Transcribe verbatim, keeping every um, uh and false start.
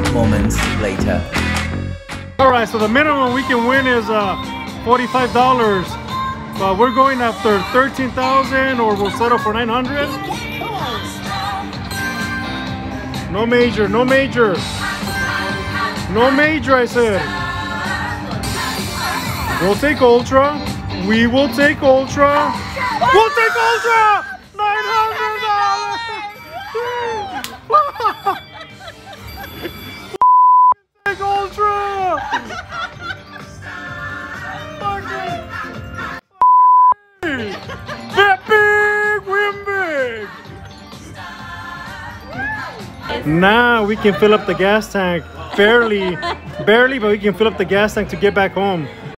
moments later. All right, so the minimum we can win is uh, forty-five dollars. But we're going after thirteen thousand, or we'll settle for nine hundred. No major, no major. No major, I said. We'll take Ultra. We will take Ultra. We'll take Ultra! nine hundred dollars! Take Ultra! That big, win big! Now we can fill up the gas tank. Barely, barely, but we can fill up the gas tank to get back home.